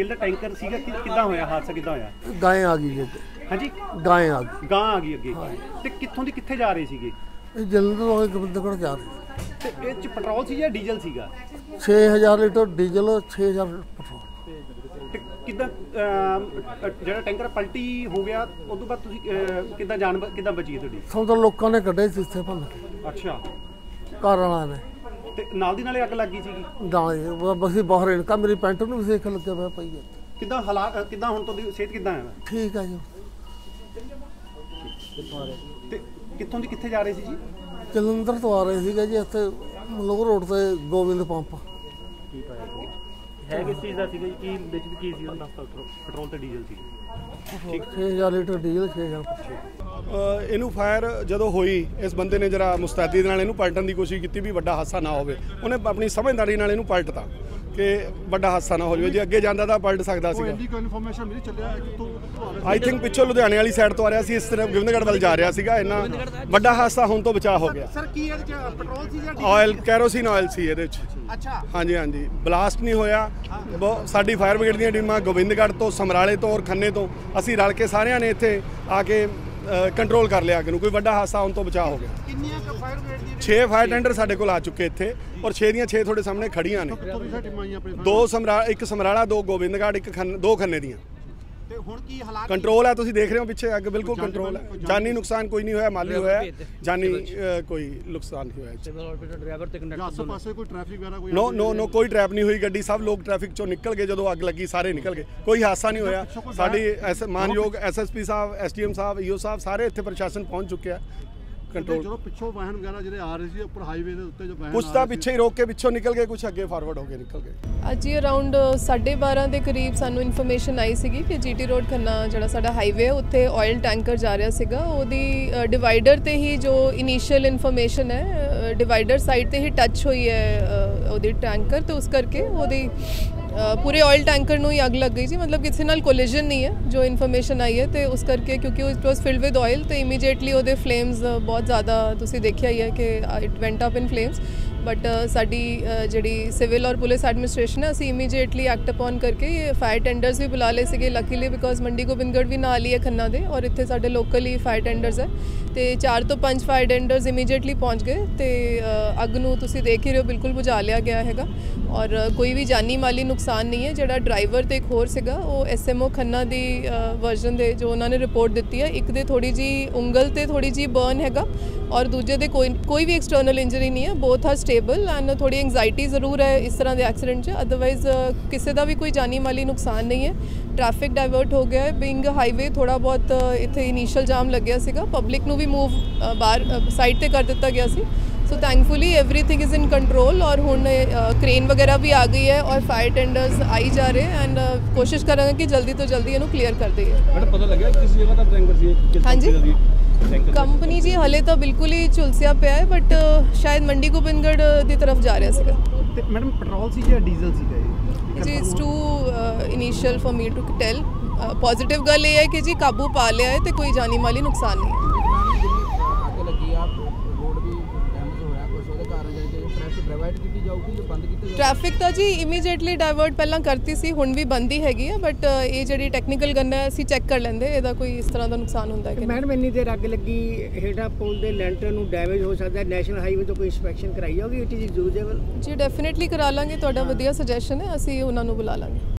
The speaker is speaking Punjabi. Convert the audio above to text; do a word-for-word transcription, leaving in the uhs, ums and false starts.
तेल का टैंकर सीगा कि किद्दां होया हादसा किद्दां होया? गाय आ गई जी। हाँ जी गाय आ गई। गां आ गई अगे ते कित्थों दी कित्थे जा रहे सीगे? ਇਹ ਜਲੰਧਰ ਵਾਲੇ ਗੋਬਿੰਦਗੜ੍ਹ ਜਾ ਰਹੇ ते इह च पेट्रोल सी या डीजल सीगा? छे हज़ार लीटर डीजल छे हज़ार पेट्रोल। ते किद्दां ਜਿਹੜਾ ਟੈਂਕਰ ਪਲਟੀ ਹੋ ਗਿਆ ਉਸ ਤੋਂ ਬਾਅਦ ਤੁਸੀਂ ਕਿੱਦਾਂ ਜਾਨ ਕਿੱਦਾਂ ਬਚੀ ਤੁਹਾਡੀ? ਸਭ ਤੋਂ ਲੋਕਾਂ ਨੇ ਕੱਢੇ ਸੀ ਇੱਥੇ ਭੰਨ ਕੇ। ਅੱਛਾ ਘਰ ਵਾਲਿਆਂ ਨੇ ਤੇ ਨਾਲ ਦੀ ਨਾਲੇ ਅੱਗ ਲੱਗ ਗਈ ਸੀਗੀ? ਨਾ ਬਸ ਬਾਹਰ ਇਨਕਾ ਮੇਰੀ ਪੈਂਟ ਨੂੰ ਵੀ ਸੇਕ ਲੱਗਿਆ ਪਿਆ ਪਈ ਹੈ। ਕਿੱਦਾਂ ਹਾਲਾਤ ਕਿੱਦਾਂ ਹੁਣ ਤੁਹਾਡੀ ਸਿਹਤ ਕਿੱਦਾਂ ਹੈ? ਠੀਕ ਹੈ ਜੀ। ਤੇ ਕਿੱਥੋਂ ਦੀ ਕਿੱਥੇ ਜਾ ਰਹੇ ਸੀ ਜੀ? ਜਲੰਧਰ ਤੋਂ ਆ ਰਹੇ ਸੀਗੇ ਜੀ ਇੱਥੇ ਮਲੋਹ ਰੋਡ ਤੇ ਗੋਬਿੰਦ ਪੰਪ। ਕੀ ਪਾਇਆ ਜੀ? ਹੈ ਕਿਸ ਚੀਜ਼ ਦਾ ਸੀਗਾ ਜੀ? ਕੀ ਵਿੱਚ ਕੀ ਸੀ ਉਹਨਾਂ ਦਾ? ਪੈਟਰੋਲ ਤੇ ਡੀਜ਼ਲ ਸੀ। छे हज़ार लीटर डीजल छे हज़ार। ਇਹਨੂੰ ਫਾਇਰ ਜਦੋਂ ਹੋਈ ਇਸ ਬੰਦੇ ਨੇ ਜਰਾ ਮੁਸਤੈਦੀ ਨਾਲ ਇਹਨੂੰ ਪਲਟਣ ਦੀ ਕੋਸ਼ਿਸ਼ ਕੀਤੀ ਵੀ ਵੱਡਾ ਹਾਦਸਾ ਨਾ ਹੋਵੇ। ਉਹਨੇ ਆਪਣੀ ਸਮਝਦਾਰੀ ਨਾਲ ਇਹਨੂੰ ਪਲਟਤਾ ਕਿ ਵੱਡਾ ਹਾਦਸਾ ਨਾ ਹੋ ਜਾਵੇ। ਜੇ ਅੱਗੇ ਜਾਂਦਾ ਤਾਂ ਪਲਟ ਸਕਦਾ ਸੀਗਾ। ਇੰਨੀ ਕੋਈ ਇਨਫੋਰਮੇਸ਼ਨ ਮਿਲੀ ਚੱਲਿਆ ਕਿਤੋਂ? ਆਈ ਥਿੰਕ ਪਿੱਛੋਂ ਲੁਧਿਆਣੇ ਵਾਲੀ ਸਾਈਡ ਤੋਂ ਆ ਰਿਹਾ ਸੀ, ਇਸ ਤਰ੍ਹਾਂ ਗੋਬਿੰਦਗੜ੍ਹ ਵੱਲ ਜਾ ਰਿਹਾ ਸੀਗਾ। ਇੰਨਾ ਵੱਡਾ ਹਾਦਸਾ ਹੋਣ ਤੋਂ ਬਚਾ ਹੋ ਗਿਆ। ਸਰ ਕੀ ਇਹਦੇ ਚ ਪੈਟਰੋਲ ਸੀ ਜਾਂ ਆਇਲ ਕੈਰੋਸਿਨ ਆਇਲ ਸੀ ਇਹਦੇ ਚ। ਅੱਛਾ ਹਾਂਜੀ ਹਾਂਜੀ ਬਲਾਸਟ ਨਹੀਂ ਹੋਇਆ। ਸਾਡੀ ਫਾਇਰ ਬ੍ਰਿਗੇਡ ਦੀਆਂ ਟੀਮਾਂ ਗੋਬਿੰਦਗੜ੍ਹ ਤੋਂ, ਸਮਰਾਲੇ ਤੋਂ ਔਰ ਖੰਨੇ ਤੋਂ ਅਸੀਂ ਰਲ ਕੇ ਸਾਰਿਆਂ ਨੇ ਇੱਥੇ ਆ ਕੇ ਕੰਟਰੋਲ ਕਰ ਲਿਆ ਅੱਗ ਨੂੰ। ਕੋਈ ਵੱਡਾ ਹਾਦਸਾ ਹੋਣ ਤੋਂ ਬਚਾ ਹੋ ਗਿਆ। ਕਿੰਨੀਆਂ ਕ ਫਾਇਰ ਬ੍ਰਿਗੇਡ ਦੀ? ਛੇ ਫਾਇਰ ਟੈਂਡਰ ਸਾਡੇ ਕੋਲ ਆ ਚੁੱਕੇ ਇੱਥੇ ਔਰ ਛੇ ਦੀਆਂ ਛੇ ਤੁਹਾਡੇ ਸਾਹਮਣੇ ਖੜੀਆਂ ਨੇ। ਦੋ ਸਮਰਾ ਇੱਕ ਸਮਰਾਲਾ, ਦੋ ਗੋਬਿੰਦਗੜ੍ਹ, ਇੱਕ ਖੰਨ ਦੋ ਖੰਨੇ ਦੀਆਂ। ਤੇ ਹੁਣ ਕੀ ਹਾਲਾਤ? ਕੰਟਰੋਲ ਹੈ, ਤੁਸੀਂ ਦੇਖ ਰਹੇ ਹੋ ਪਿੱਛੇ ਅੱਗ ਬਿਲਕੁਲ ਕੰਟਰੋਲ ਹੈ। ਜਾਨੀ ਨੁਕਸਾਨ ਕੋਈ ਨਹੀਂ ਹੋਇਆ, ਮਾਲੀ ਹੋਇਆ, ਜਾਨੀ ਕੋਈ ਨੁਕਸਾਨ ਨਹੀਂ ਹੋਇਆ। ਡਰਾਈਵਰ ਤੇ ਕੰਡਕਟਰ ਆਸੇ ਪਾਸੇ ਕੋਈ ਟ੍ਰੈਫਿਕ ਵਗੈਰਾ ਕੋਈ? ਨੋ ਨੋ ਨੋ ਕੋਈ ਟ੍ਰੈਪ ਨਹੀਂ ਹੋਈ ਗੱਡੀ। ਸਭ ਲੋਕ ਟ੍ਰੈਫਿਕ ਚੋਂ ਨਿਕਲ ਗਏ ਜਦੋਂ ਅੱਗ ਲੱਗੀ, ਸਾਰੇ ਨਿਕਲ ਗਏ। ਕੋਈ ਹਾਦਸਾ ਨਹੀਂ ਹੋਇਆ। ਸਾਡੀ ਐਸ ਮਾਨਯੋਗ ਐਸ ਐਸ ਪੀ ਸਾਹਿਬ, ਐਸ ਡੀ ਐਮ ਸਾਹਿਬ, ਈ ਓ ਸਾਹਿਬ ਸਾਰੇ ਇੱਥੇ ਪ੍ਰਸ਼ਾਸਨ ਪਹੁੰਚ ਚੁੱਕਿਆ ਕੰਟਰੋਲ। ਜਦੋਂ ਪਿੱਛੋਂ ਵਾਹਨ ਵਗੈਰਾ ਜਿਹੜੇ ਆ ਰਹੇ ਸੀ ਉੱਪਰ ਹਾਈਵੇ ਦੇ ਉੱਤੇ ਜੋ ਵਾਹਨ ਕੁਛ ਤਾਂ ਪਿੱਛੇ ਹੀ ਰੋਕ ਕੇ ਪਿੱਛੋਂ ਨਿਕਲ ਗਏ, ਕੁਛ ਅੱਗੇ ਫਾਰਵਰਡ ਹੋ ਕੇ ਨਿਕਲ ਗਏ। ਅੱਜ ਹੀ ਅਰਾਊਂਡ ਸਾਢੇ ਬਾਰਾਂ ਦੇ ਕਰੀਬ ਸਾਨੂੰ ਇਨਫੋਰਮੇਸ਼ਨ ਆਈ ਸੀਗੀ ਕਿ ਜੀਟੀ ਰੋਡ ਖੰਨਾ ਜਿਹੜਾ ਸਾਡਾ ਹਾਈਵੇ ਹੈ ਉੱਥੇ ਆਇਲ ਟੈਂਕਰ ਜਾ ਰਿਹਾ ਸੀਗਾ। ਉਹਦੀ ਡਿਵਾਈਡਰ ਤੇ ਹੀ ਜੋ ਇਨੀਸ਼ੀਅਲ ਇਨਫੋਰਮੇਸ਼ਨ ਹੈ, ਡਿਵਾਈਡਰ ਸਾਈਡ ਤੇ ਹੀ ਟੱਚ ਹੋਈ ਹੈ ਉਹਦੀ ਟੈਂਕਰ, ਤੇ ਉਸ ਕਰਕੇ ਉਹਦੀ पूरे ऑयल टैंकर ਨੂੰ ਹੀ ਅੱਗ ਲੱਗ ਗਈ ਸੀ। मतलब ਕਿਸੇ ਨਾਲ ਕੋਲੀਜਨ ਨਹੀਂ ਹੈ ਜੋ ਇਨਫੋਰਮੇਸ਼ਨ ਆਈ ਹੈ। ਤੇ ਉਸ ਕਰਕੇ ਕਿਉਂਕਿ it was filled with oil ਤੇ ਇਮੀਡੀਏਟਲੀ ਉਹਦੇ ਫਲੇਮਸ ਬਹੁਤ ਜ਼ਿਆਦਾ ਤੁਸੀਂ ਦੇਖਿਆ ਹੀ ਹੈ ਕਿ it went up in flames. But ਸਾਡੀ ਜਿਹੜੀ ਸਿਵਲ ਔਰ ਪੁਲਿਸ ਐਡਮਿਨਿਸਟ੍ਰੇਸ਼ਨ ਹੈ, ਅਸੀਂ ਇਮੀਡੀਏਟਲੀ ਐਕਟ ਅਪਨ ਕਰਕੇ ਫਾਇਰ ਟੈਂਡਰਸ ਵੀ ਬੁਲਾ ਲਏ ਸੀਗੇ ਲੱਕੀਲੀ, ਬਿਕੋਜ਼ ਮੰਡੀ ਗੋਬਿੰਦਗੜ੍ਹ ਵੀ ਨਾਲ ਹੀ ਹੈ ਖੰਨਾ ਦੇ ਔਰ ਇੱਥੇ ਸਾਡੇ ਲੋਕਲ ਹੀ ਫਾਇਰ ਟੈਂਡਰਸ ਹੈ। ਤੇ ਚਾਰ ਤੋਂ ਪੰਜ ਫਾਇਰ ਟੈਂਡਰਸ ਇਮੀਡੀਏਟਲੀ ਪਹੁੰਚ ਗਏ ਤੇ ਅੱਗ ਨੂੰ ਤੁਸੀਂ ਦੇਖ ਹੀ ਰਹੇ ਹੋ ਬਿਲਕੁਲ ਬੁਝਾ ਲਿਆ ਗਿਆ ਹੈਗਾ ਔਰ ਕੋਈ ਵੀ ਜਾਨੀ ਮਾਲੀ ਨੁਕਸਾਨ ਨਹੀਂ ਹੈ। ਜਿਹੜਾ ਡਰਾਈਵਰ ਤੇ ਇੱਕ ਹੋਰ ਸੀਗਾ ਉਹ ਐਸ ਐਮ ਓ ਖੰਨਾ ਦੀ ਵਰਜ਼ਨ ਦੇ ਜੋ ਉਹਨਾਂ ਨੇ ਰਿਪੋਰਟ ਦਿੱਤੀ ਹੈ, ਇੱਕ ਦੇ ਥੋੜੀ ਜੀ ਉਂਗਲ ਤੇ ਥੋੜੀ ਜੀ ਬਰਨ ਹੈਗਾ ਔਰ ਦੂਜੇ ਦੇ ਕੋਈ ਕੋਈ ਵੀ ਐਕਸਟਰਨਲ ਇੰਜਰੀ ਨਹੀਂ ਹੈ। ਬੋਥ ਆਰ ਸਟੇਬਲ ਐਂਡ ਥੋੜੀ ਐਂਗਜ਼ਾਈਟੀ ਜ਼ਰੂਰ ਹੈ ਇਸ ਤਰ੍ਹਾਂ ਦੇ ਐਕਸੀਡੈਂਟ 'ਚ, ਅਦਰਵਾਈਜ਼ ਕਿਸੇ ਦਾ ਵੀ ਕੋਈ ਜਾਨੀ ਮਾਲੀ ਨੁਕਸਾਨ ਨਹੀਂ ਹੈ। ਟ੍ਰੈਫਿਕ ਡਾਇਵਰਟ ਹੋ ਗਿਆ ਹੈ। ਬਿੰਗ ਹਾਈਵੇ ਥੋੜਾ ਬਹੁਤ ਇੱਥੇ ਇਨੀਸ਼ੀਅਲ ਜਾਮ ਲੱਗਿਆ ਸੀਗਾ, ਪਬਲਿਕ ਨੂੰ ਵੀ ਮੂਵ ਬਾਹਰ ਸਾਈਡ ਤੇ ਕਰ ਦਿੱਤਾ ਗਿਆ ਸੀ। So thankfully everything is in control ਔਰ ਹੁਣ ਕ੍ਰੇਨ ਵਗੈरह भी आ गई है और फायर टेंडर्स आई जा रहे हैं एंड कोशिश करेंगे कि जल्दी तो जल्दी इन्हों क्लियर कर देइए। मैडम पता लग गया किस जगह का टैंकर सी? हाँ जी कंपनी जी हले तो बिल्कुल ही झुलसिया पे है बट शायद मंडी गोबिंदगढ़ की तरफ जा रहा सीगा। ਤੇ ਮੈਡਮ ਪੈਟਰੋਲ ਸੀ ਜਾਂ ਡੀਜ਼ਲ ਸੀਗਾ ਇਹ? जी it's too initial for me to tell. Positive गल ये है कि जी काबू पा लिया है तो कोई जानी माली नुकसान नहीं है। ट्रैफिक तो जी इमीडिएटली डाइवर्ट पहला करती सी, हुण भी बंद ही हैगी है बट ये जी टैक्नीकल गन है असीं चैक कर लेंदे ਇਹਦਾ ਕੋਈ ਇਸ ਤਰ੍ਹਾਂ ਦਾ ਨੁਕਸਾਨ ਹੁੰਦਾ ਹੈ ਕਿ ਮੈਡਮ ਇੰਨੀ ਦੇਰ ਅੱਗ ਲੱਗੀ ਹੇਠਾਂ ਪੁਲ ਦੇ ਲੈਂਟਰ ਨੂੰ ਡੈਮੇਜ ਹੋ ਸਕਦਾ, ਨੈਸ਼ਨਲ ਹਾਈਵੇ ਤੋਂ ਕੋਈ ਇੰਸਪੈਕਸ਼ਨ ਕਰਾਈ ਜਾਊਗੀ? It is usable? ਜੀ ਡੈਫੀਨਿਟਲੀ ਕਰਾ ਲਾਂਗੇ, ਤੁਹਾਡਾ ਵਧੀਆ ਸੁਜੈਸ਼ਨ ਹੈ, ਅਸੀਂ ਉਹਨਾਂ ਨੂੰ ਬੁਲਾ ਲਾਂਗੇ।